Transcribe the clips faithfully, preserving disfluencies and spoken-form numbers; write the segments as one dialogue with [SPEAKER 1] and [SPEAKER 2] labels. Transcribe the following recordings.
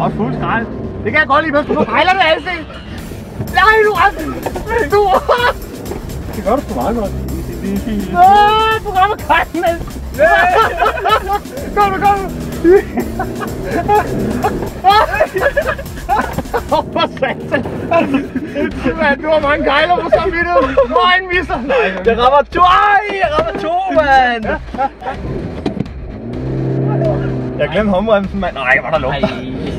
[SPEAKER 1] også fuld skrald. Det kan jeg godt lide, hvis du fejler det ansigt. Nej, du ramte. Du det gør du sgu meget godt. Åh, du rammer krejlen. Kom nu, kom nu. Åh, for satan. Du har mange kejler på samvittigheden. Du har en misser.
[SPEAKER 2] Jeg rammer to. Ej, jeg rammer to, mand. Jeg glemte håndbremsen, mand. Nej, hvor der lugter.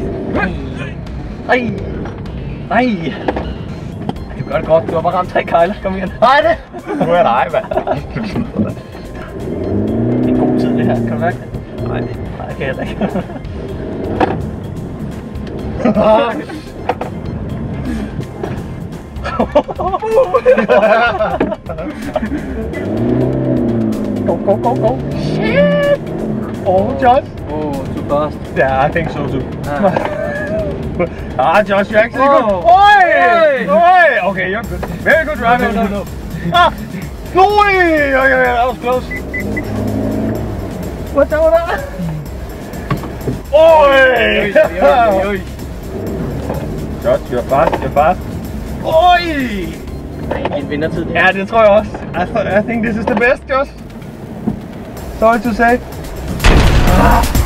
[SPEAKER 2] Ej. Ej. Du gør det godt. Du har bare ramt tre kejler. Kom igen.
[SPEAKER 1] Nej, det.
[SPEAKER 2] Nu er dig, mand. Det er en god tid, det her. Kan du mærke det? Nej, nej, kan jeg ikke.
[SPEAKER 1] Go, go, go, go. Shit. Oh, Josh.
[SPEAKER 2] Oh, too fast.
[SPEAKER 1] Yeah, I think so too.
[SPEAKER 2] Ah,
[SPEAKER 1] ah Josh, you're actually
[SPEAKER 2] oh.
[SPEAKER 1] good. Oi! Oi! Okay, you're good. Very good driving.
[SPEAKER 2] No, no, no.
[SPEAKER 1] Ah! No! Okay, okay, that was close. What's that one? Oi! Josh, you're fast, you're fast. Oi!
[SPEAKER 2] Nej, en vindertid.
[SPEAKER 1] Ja, det tror jeg også. I, th I think this is the best, Josh. Sorry to say. Ah.